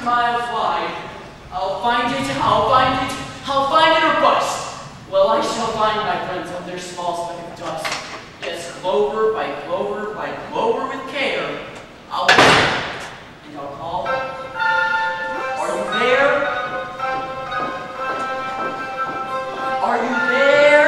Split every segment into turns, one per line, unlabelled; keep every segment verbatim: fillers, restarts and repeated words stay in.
miles wide. I'll find it, I'll find it, I'll find it or bust. Well, I shall find my friends on their small speck of dust. Yes, clover by clover by clover with care, I'll wait, and I'll call. Are you there? Are you there?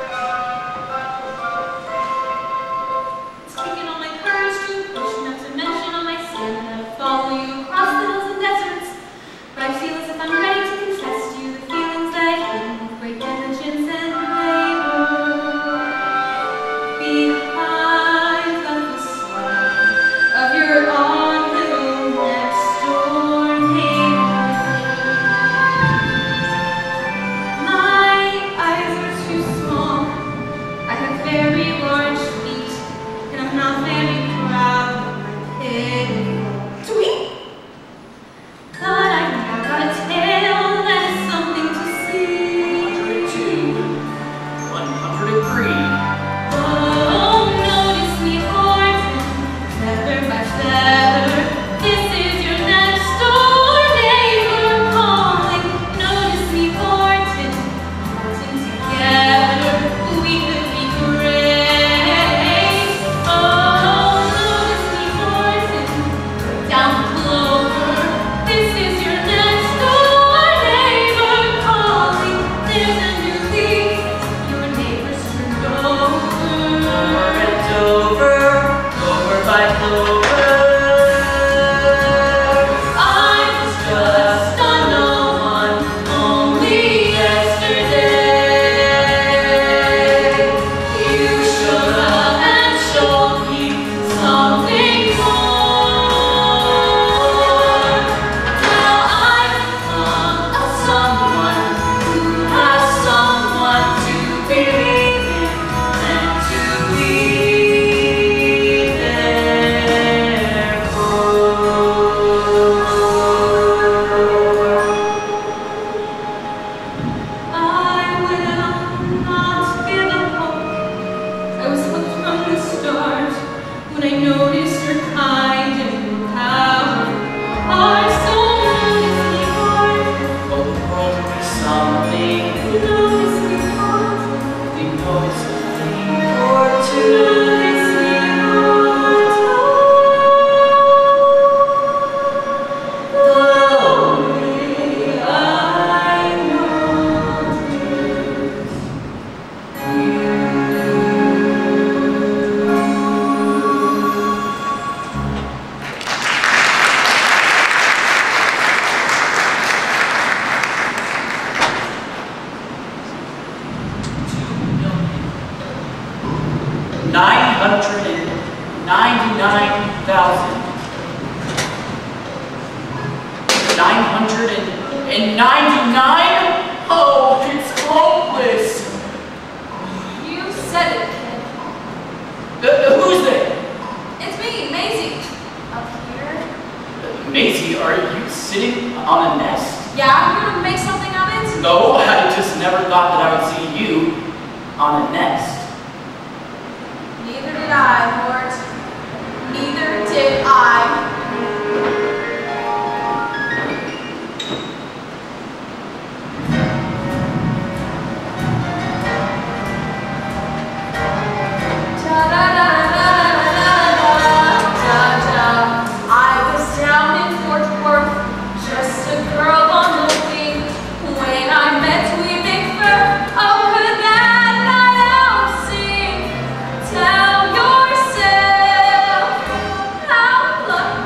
It's taken all my courage to push, not to mention all my stamina to follow you across the hills and deserts. But I feel as if I'm ready to confess to you the feelings that I've hidden with great diligence and labor. Behind the facade of your own little next door neighbor. My eyes are too small. I have very large feet, and I'm not very proud of my pitiful tweet. But I've now got a tale that is something to see.
one hundred two, one hundred three.
Oh, notice me, Horton, feather by feather. This is your next door neighbor calling. Notice me, Horton, Horton together. We could be great. Oh, notice me, Horton, down the clover. This is your next door neighbor calling. There's a new leaf, your neighbor's turned over.
Over and over, over by clover.
I was just a no one only yesterday. You showed up and showed me something more. Now I'm a someone who has someone to believe in and to be there for. I will not give up hope. I was hooked from the start when I noticed your kind and your power. Our soul noticed me hard.
Oh, the world will be something.
Notice me hard.
We notice a thing or two.
Notice me hard. Only I
Nine hundred and ninety-nine thousand. Nine hundred and ninety-nine? Oh, it's hopeless.
You said it, kid.
Uh, who's there?
It's me, Maisie. Up here?
Maisie, are you sitting on a nest?
Yeah, I'm gonna make something of it.
No, I just never thought that I would see you on a nest.
Neither did I, Mort. Neither did I. Da-da-da-da-da-da-da-da. I was down in Fort Worth, just a girl on the wing. When I met wee Big Fur, oh, could that night out sing? Tell yourself how lucky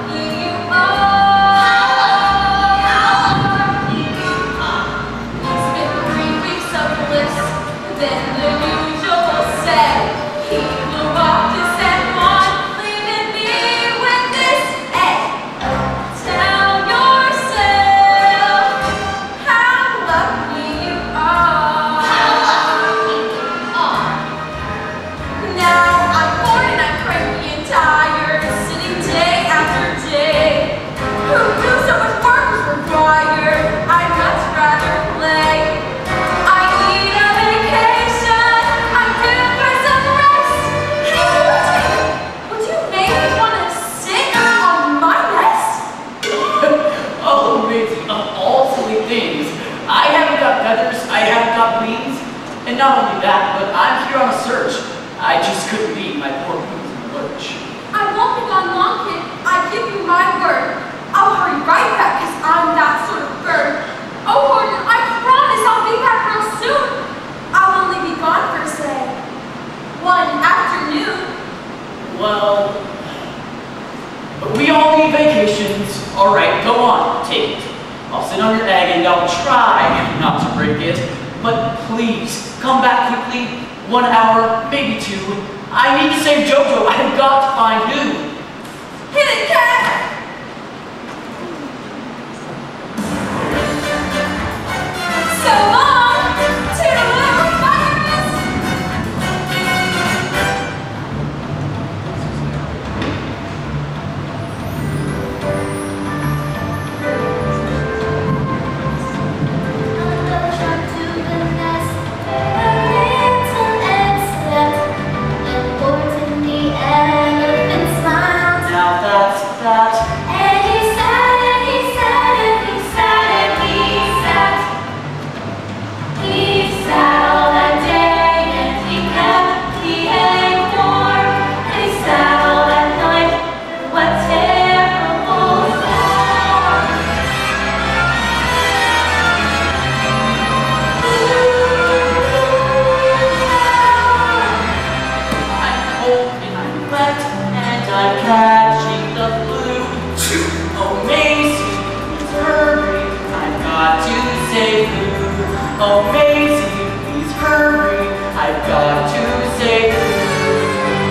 and not only that, but I'm here on a search. I just couldn't leave my poor boots in the lurch.
I won't be gone long, kid. I give you my word. I'll hurry right back, because I'm that sort of bird. Oh, Gordon, I promise I'll be back real soon. I'll only be gone for, say, one afternoon.
Well, we all need vacations. All right, go on, take it. I'll sit on your egg and I'll try not to break it. But please, come back quickly. One hour, maybe two. I need to save Jojo. I've got to find who.
Hit it, cat! So long! Toodaloo, bye!
Now that's that.
And he sat and he sat and he sat and he sat. He sat all that day and he kept the egg warm. And he sat all that night. What terrible sound!
I'm cold and I'm wet and I'm catching the flu. Oh, Maisie, please hurry. I've got to save food. Oh, Maisie, please hurry. I've got to save food.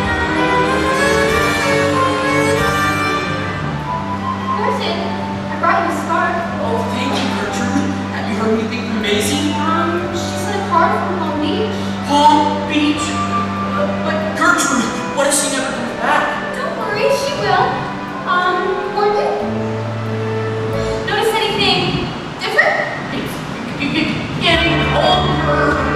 Where's it? I brought you a scarf.
Oh, thank you, Gertrude. Have you heard anything from Maisie?
Um, she sent a card from Palm Beach.
Palm Beach? Uh, but Gertrude, what if she never comes back?
Don't worry, she will. Um, Morgan? Notice anything different?
It's getting older.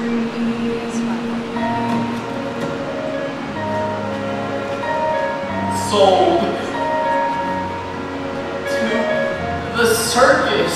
Sold to the circus.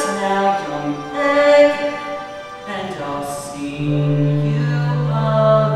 And I'll see you again.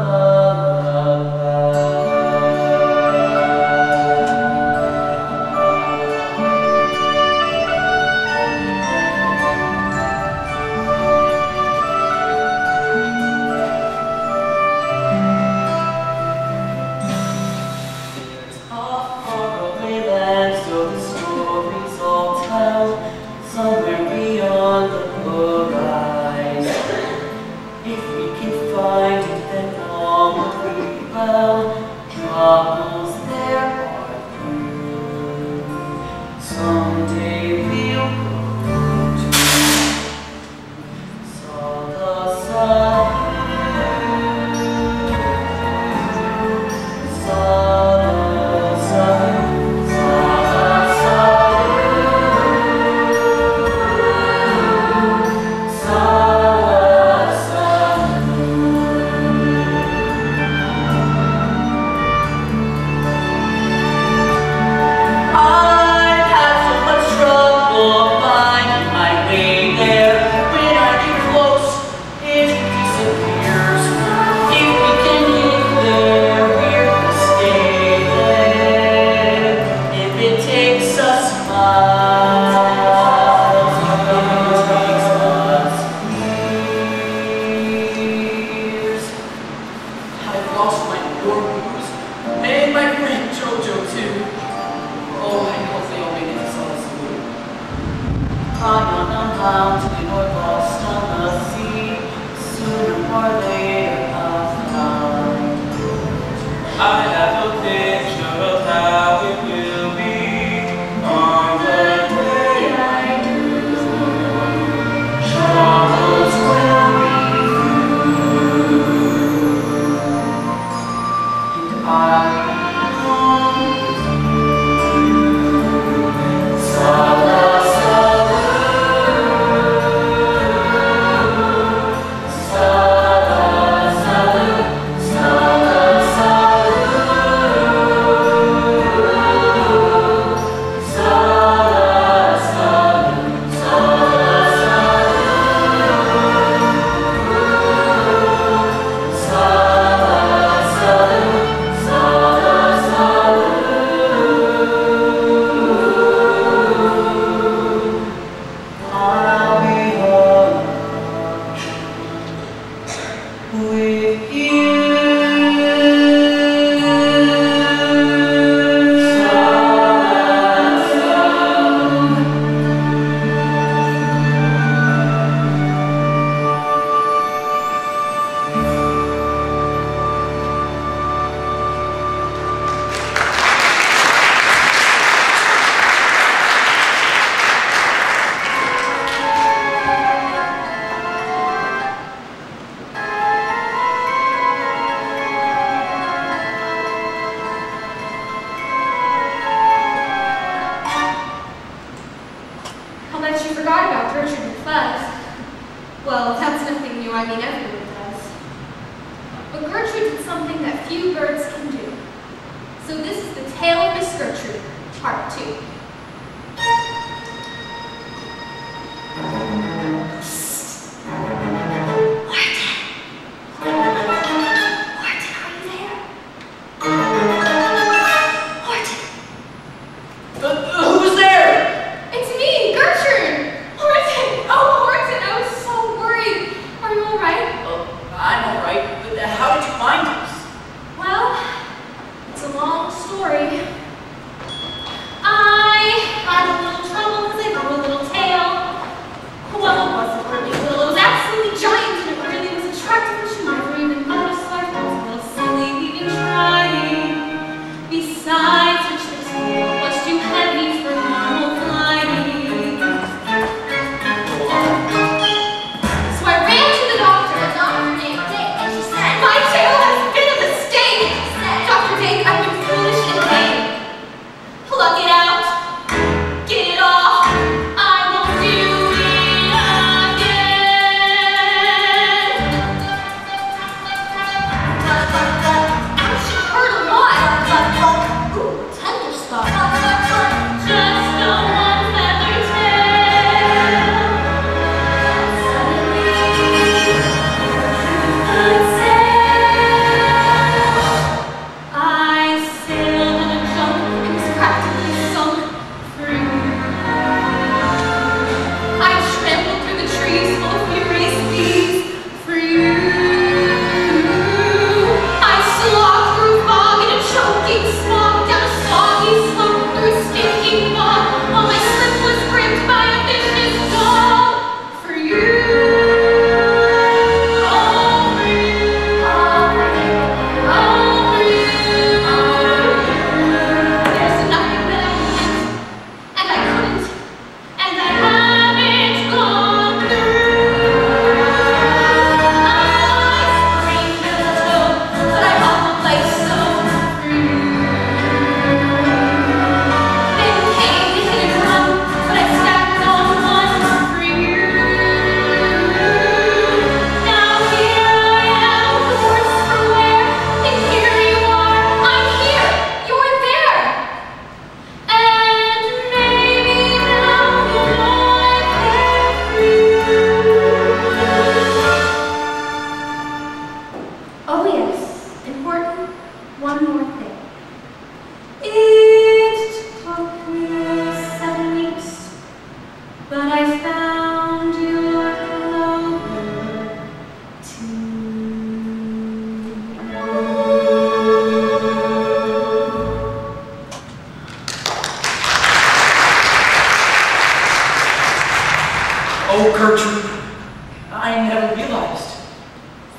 Oh, Gertrude, I never realized.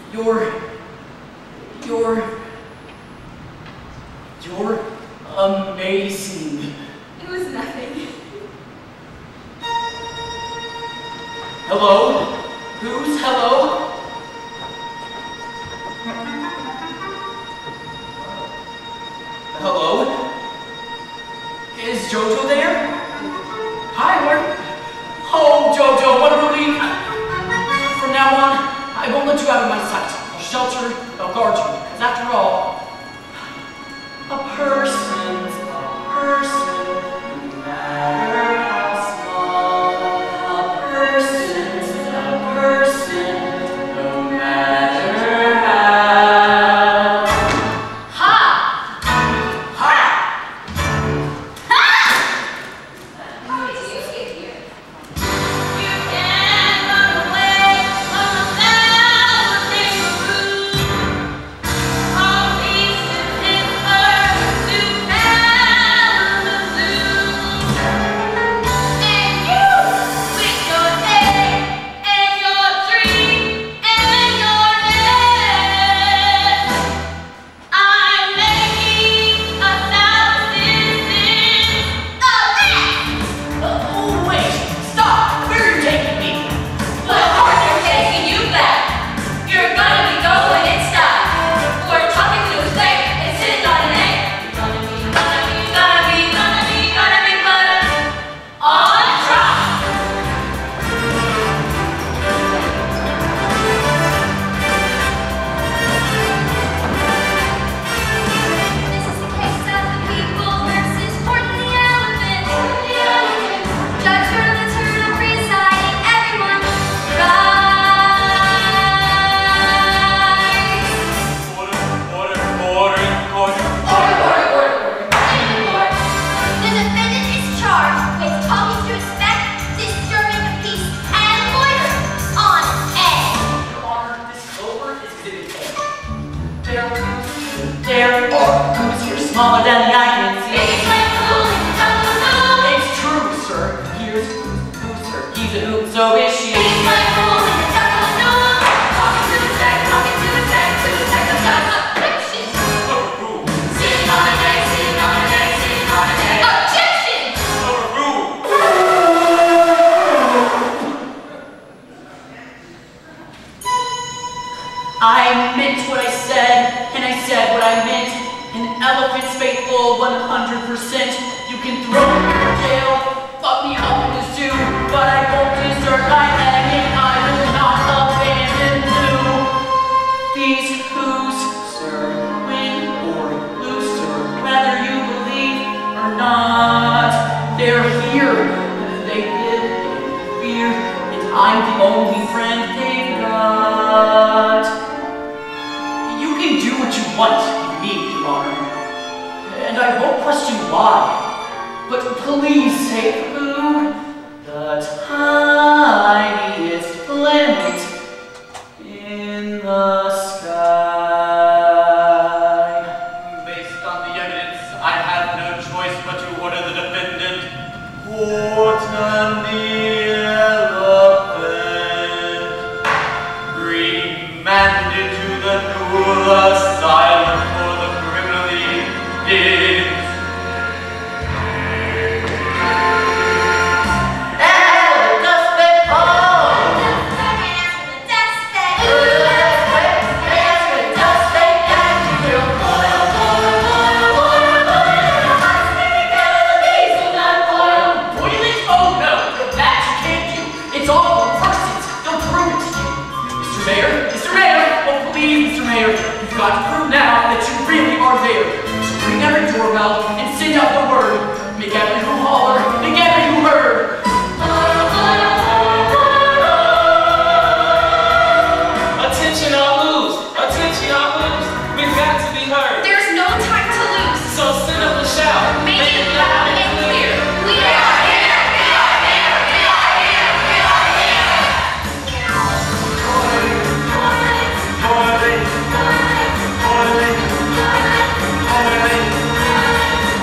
You're, you're, you're amazing.
It was nothing.
Hello? Who's hello? Hello? Is Jojo there? Hi, where? Oh, Jojo, what a relief. From now on, I won't let you out of my sight. I'll shelter, I'll guard you, because after all, a person's a person, no matter how small. A person's a person, no matter how. Ha! Ha! Ha!
How did you get here? You can run away from the sound of kangaroo. All east of Pittsburgh to Kalamazoo. And you, with your head and your tree and your nest, I'm making a thousand cents a day.
Oh, wait! Stop! Where are you taking me?
Well, of course they're taking you back. You're gonna be going in style. We're talking to a slave and sitting on an egg. Gonna be, gonna be, gonna be, gonna be, gonna be butter on a truck. This is the case of the people versus Horton the elephant. The elephant. Judge Turtle the turtle presiding. Everyone rise.
Order, order, order, order.
Order, order, order, order. In the court, the defendant is charged with talking to respect, disturbing the peace, and loitering on egg.
Your Honor, this clover is exhibit A. There, there are hoops here smaller than the eye can see.
It's like fooling the Tuscaloosa.
It's true, sir. Here's who's her. He's a hoop, so is she.
It's like fooling the Tuscaloosa. Talking to the tech, talking to the tech, to the tech of objection.
Overruled.
Sitting on an egg, sitting on an egg, sitting on an egg. Objection!
Overruled.
I meant what I said, and I said what I meant. An elephant's faithful one hundred percent. You can throw me in jail, fuck me up in the zoo, but I won't desert my enemy. I will not abandon you. These who's, sir, win or lose, sir, whether you believe or not. They're here. They live in fear, and I'm the only friend they've got. You can do what you want if you need, Your Honor, and I won't question why. But please say who the tiniest planet in the sky.
Based on the evidence, I have no choice but to order the defendant, Horton the elephant, remanded to the new asylum for the criminally did.
You've got to prove now that you really are there. So ring every doorbell and send out the word. Make every who holler, make every who heard.
Attention all who's, attention all who's, we've got to be heard.
There's no time to lose.
So send up a shout.
Make it loud and clear. We are here. We are here. We are here. We are here.
Boiling, boiling, boiling, boiling.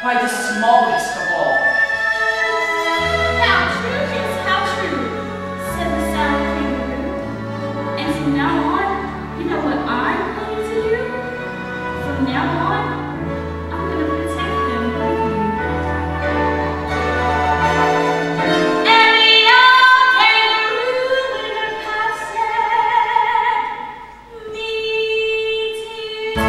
by the smallest of all.
How true, yes, how true, said the sound kangaroo. And from now on, you know what I'm going to do? From now on, I'm going to protect them with you. And the young kangaroo winter passed me too.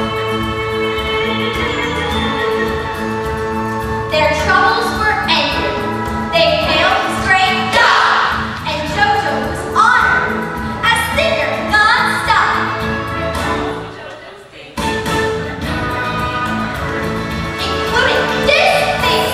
Their troubles were ended. They hailed his great God, and JoJo was honored as singer non-stop. Including this thing.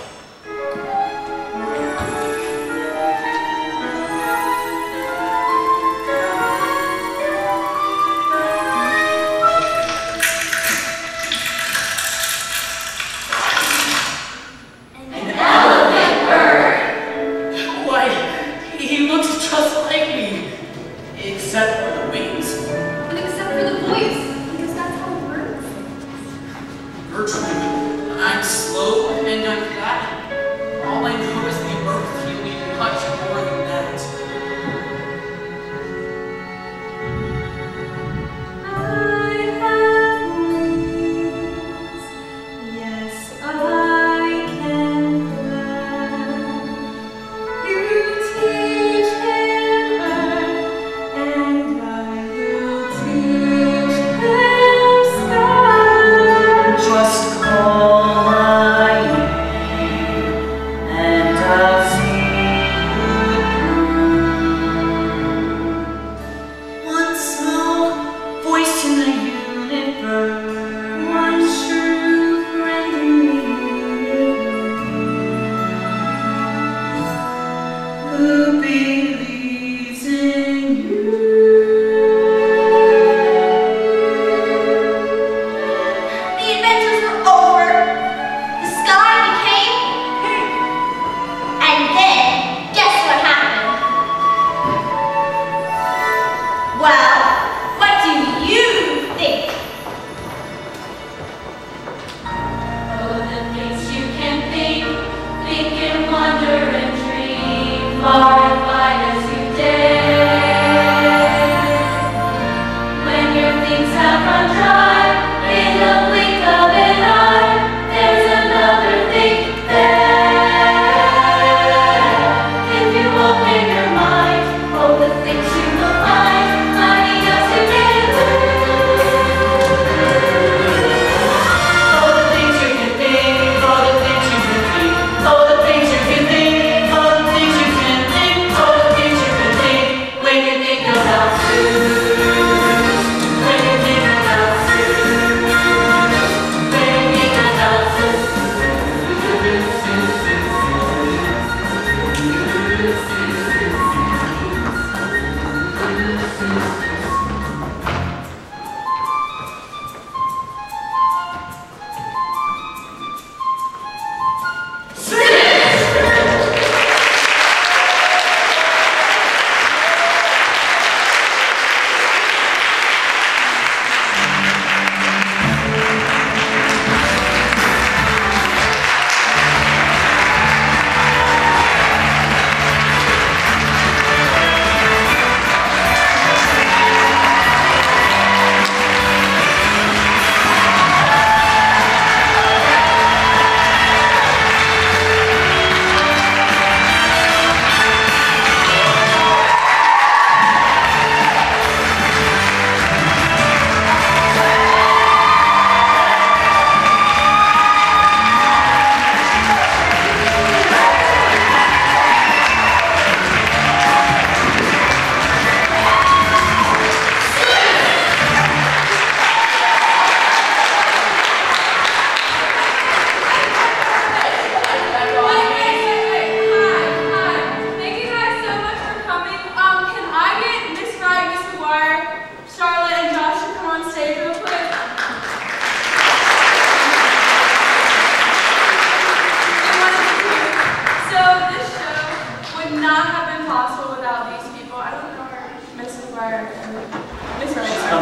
An elephant bird.
Why, he looks just like me, except for the wings.
But except for the voice, because that's how it works.
Gertrude, I'm slow and I'm fat. All I know is the earth you need much more than that.
I have wings, yes, I can fly. You teach him earth, and I will teach him sky.
Just call my name, and I'll sing you through. One small voice in the universe,
One true friend in me,
who believes in you.
the adventures were over. The sky became pink. And then, guess what happened? Well, what do you think? Oh, the things you can think, think and wonder and dream, far and wide as you dare. When your things have run dry, in the blink of an eye, there's another thing there. If you open your mind, oh, the things you will find, lining up to get through.
All the things you can think, all the things you can think, all the things you can think, all the things you can think, all the things you can think, when you think about Zeus, when you think about Zeus, when you think about Zeus.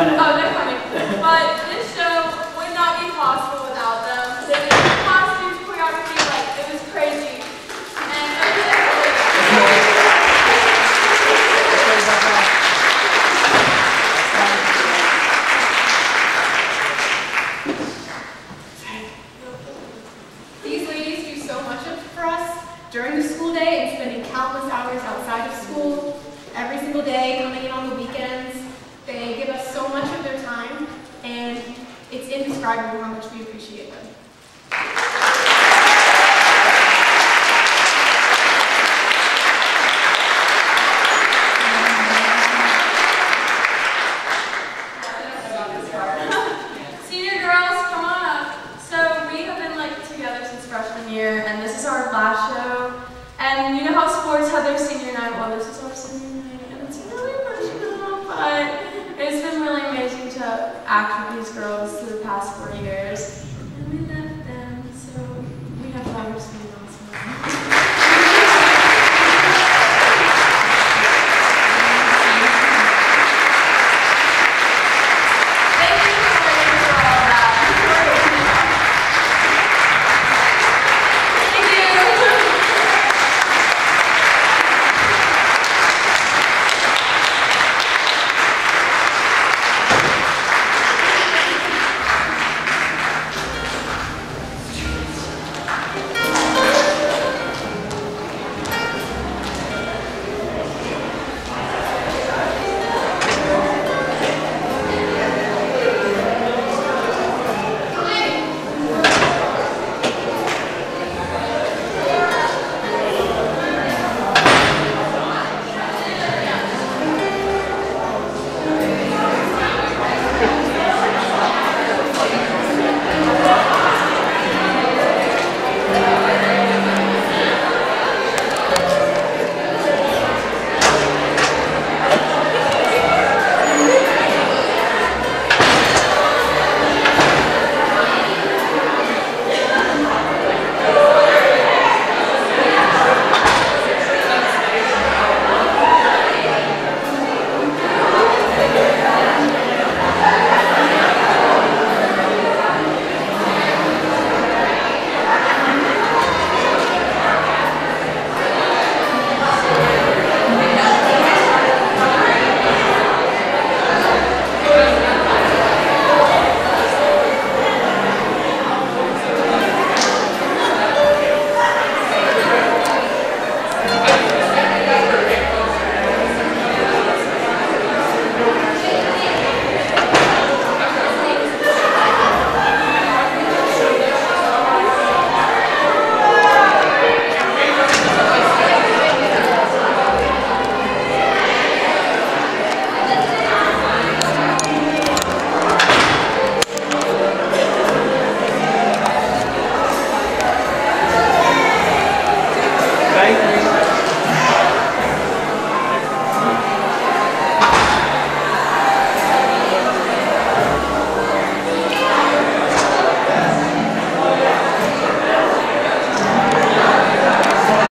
But this show would not be possible without them. They did costumes, and it's indescribable how much we appreciate them.
Senior girls, come on up. So we have been like together since freshman year, and this is our last show. And you know how sports have their senior night? Well, this is our senior night, and it's really emotional, but it's been really amazing to act with these girls through the past four years.